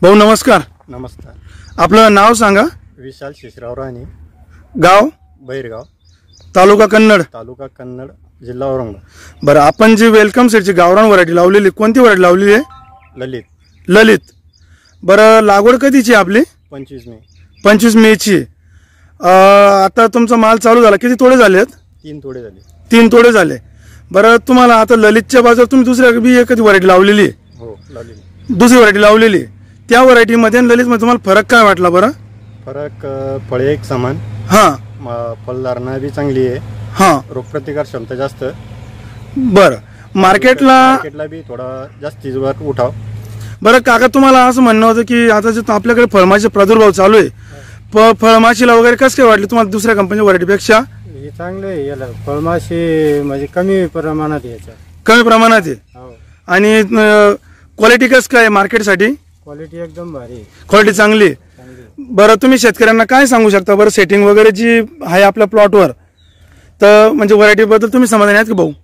भाऊ नमस्कार. नमस्कार. आपलं नाव सांगा. विशाल शेषराव राणे, गाव बैरगाव, तालुका कन्नड, जिल्हा औरंगाबाद. बरं, आपण जी वेलकम सेटची गावरान व्हरायटी लावलेली, कोणती व्हरायटी लावलेली आहे? ललित. ललित. बरं, लागवड कधीची आपली? 25 मे. 25 मेची. आता तुमचा माल चालू झाला, किती तोडे झालेत? 3 तोडे झाले. 3 तोडे झाले. बरं, तुम्हाला आता ललितच्या बाजूला तुम्ही दुसऱ्या बी एकच व्हरायटी लावलेली आहे? हो, लावलेली. दुसरी व्हरायटी लावलेली. त्या व्हरायटीमध्ये आणि ललितमध्ये तुम्हाला फरक काय वाटला बरं? फरक फळे एक समान. हां. फलधारणा बी चांगली आहे. हां. रोगप्रतिकार क्षमता जास्त. बरं, मार्केटला बी थोडा जास्ती वर उठाव. बरं काका, तुम्हाला असं म्हणणं होतं की आता जे आपल्याकडे फळमाशी प्रादुर्भाव चालू आहे, फळमाशीला वगैरे कसं काय वाटलं तुम्हाला दुसऱ्या कंपनीच्या व्हरायटीपेक्षा? हे चांगलं आहे. याला फळमाशी म्हणजे कमी प्रमाणात याच्या कमी प्रमाणात आहे. आणि क्वालिटी कसं काय मार्केटसाठी? क्वालिटी एकदम भारी, क्वालिटी चांगली. बरं, तुम्ही शेतकऱ्यांना काय सांगू शकता बरं? सेटिंग वगैरे जी आहे आपल्या प्लॉटवर, तर म्हणजे व्हरायटीबद्दल तुम्ही समाधानी आहेत की भाऊ?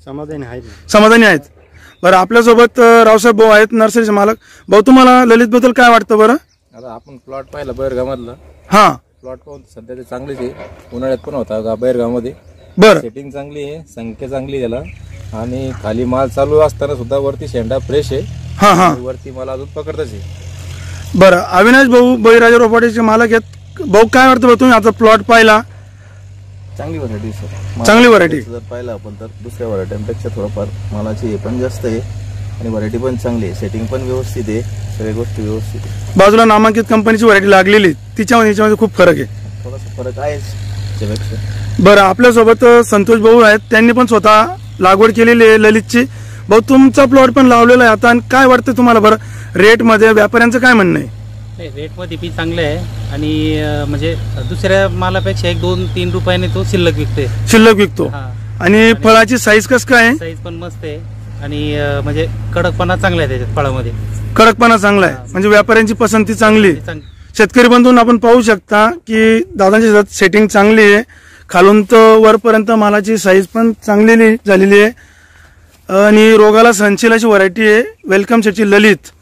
समाधानी आहेत. बरं, आपल्यासोबत रावसाहेब भाऊ आहेत, नर्सरीचे मालक. भाऊ, तुम्हाला ललित बद्दल काय वाटतं बरं? आता आपण प्लॉट पाहिला बैरगावातला. हां. प्लॉट पाहून सध्या ते चांगलेच आहे. उन्हाळ्यात पण होता बैरगावमध्ये. बरं. सेटिंग चांगली आहे, संख्या चांगली त्याला, आणि खाली माल चालू असताना सुद्धा वरती शेंडा फ्रेश आहे. हां. वरती माल अजून पकडतच आहे. बरं, अविनाश भाऊ बळीराजा रोपाटेचे मालक आहेत. भाऊ, काय वाटतं भाऊ, तुम्ही आता प्लॉट पाहिला? चांगली व्हरायटी सर. चांगली व्हरायटी. जर पाहिलं आपण तर दुसऱ्या व्हरायटीपेक्षा थोडंफार मालाची हे पण जास्त आहे आणि व्हरायटी पण चांगली आहे. सेटिंग पण व्यवस्थित आहे, सगळ्या गोष्टी व्यवस्थित आहे. बाजूला नामांकित कंपनीची व्हरायटी लागलेली, तिच्यामध्ये याच्यामध्ये खूप फरक आहे. थोडासा फरक आहेच त्याच्यापेक्षा. बरं, आपल्यासोबत संतोष भाऊ आहेत, त्यांनी पण स्वतः लागवड केलेली आहे ललितची. भाऊ, तुमचा प्लॉट पण लावलेला आहे आता, आणि काय वाटतं तुम्हाला बरं रेटमध्ये? व्यापाऱ्यांचं काय म्हणणं आहे? रेटमध्ये बी चांगलं आहे, आणि म्हणजे दुसऱ्या मालापेक्षा 1-2-3 रुपयाने तो शिल्लक विकतो. आणि फळाची साईज कसं काय आहे? साईज पण मस्त आहे, आणि म्हणजे कडकपणा चांगला आहे त्याच्यात. फळामध्ये कडकपणा चांगला आहे, म्हणजे व्यापाऱ्यांची पसंती चांगली. शेतकरी बंधूंना आपण पाहू शकता की दादांच्या शेतात सेटिंग चांगली आहे, खालून तर वरपर्यंत मालाची साईज पण चांगली झालेली आहे, आणि रोगाला सहनशील अशी व्हरायटी आहे वेलकम सेटची ललित.